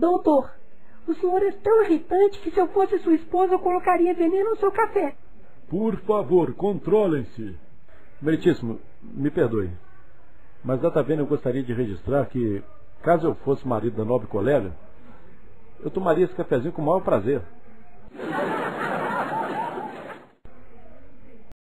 Doutor, o senhor é tão irritante que se eu fosse sua esposa eu colocaria veneno no seu café. Por favor, controlem-se. Meritíssimo, me perdoe, mas data vendo eu gostaria de registrar que, caso eu fosse marido da nobre colega, eu tomaria esse cafezinho com o maior prazer.